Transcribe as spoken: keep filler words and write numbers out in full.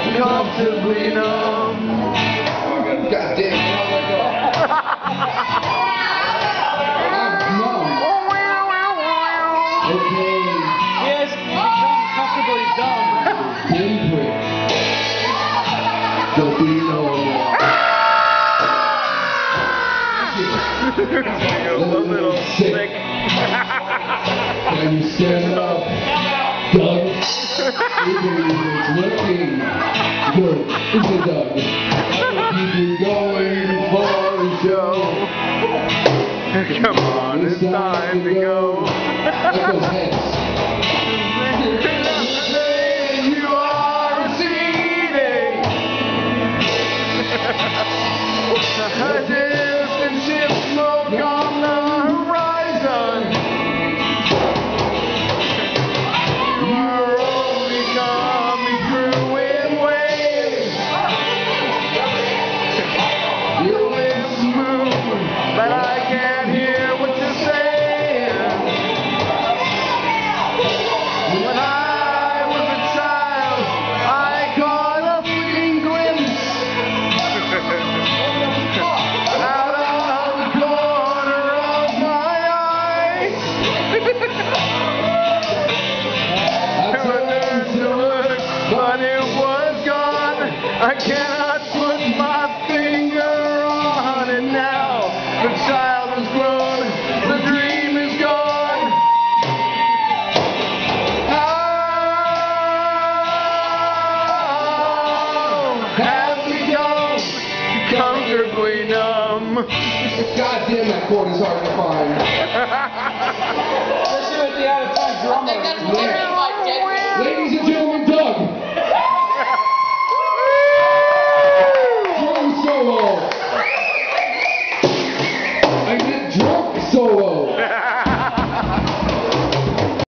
comfortably numb. God damn it. Okay. Yes, comfortably dumb. Pinprick. Don't be no more. A little sick. Can you stand up? Doug? It's looking good. Is it Doug? Keep you going for the show. Come on, it's time to go. Let those heads. You are receding. A distant ship smoke on the horizon. You are only coming through in waves. Your lips move, but I can't hear what you're saying. When I was a child, I caught a fleeting glimpse out of the corner of my eye. I turned to look, but it was gone. I cannot put my finger on it now. The child is grown, the dream is gone. Oh, have become comfortably numb. God damn, that chord is hard to find. Especially with the out of time drummer.